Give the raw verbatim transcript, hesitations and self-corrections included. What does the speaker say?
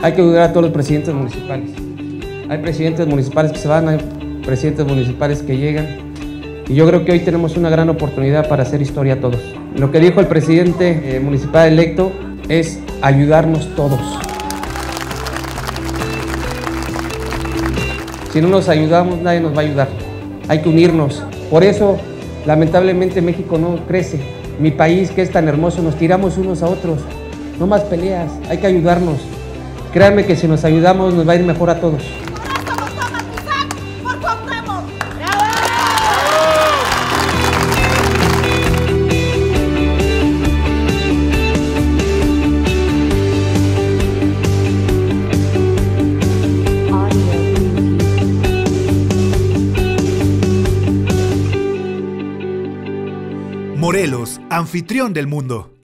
hay que ayudar a todos los presidentes municipales. Hay presidentes municipales que se van, hay presidentes municipales que llegan. Y yo creo que hoy tenemos una gran oportunidad para hacer historia todos. Lo que dijo el presidente eh, municipal electo es ayudarnos todos. Si no nos ayudamos, nadie nos va a ayudar. Hay que unirnos. Por eso, lamentablemente, México no crece. Mi país, que es tan hermoso, nos tiramos unos a otros. No más peleas, hay que ayudarnos. Créanme que si nos ayudamos, nos va a ir mejor a todos. Morelos, anfitrión del mundo.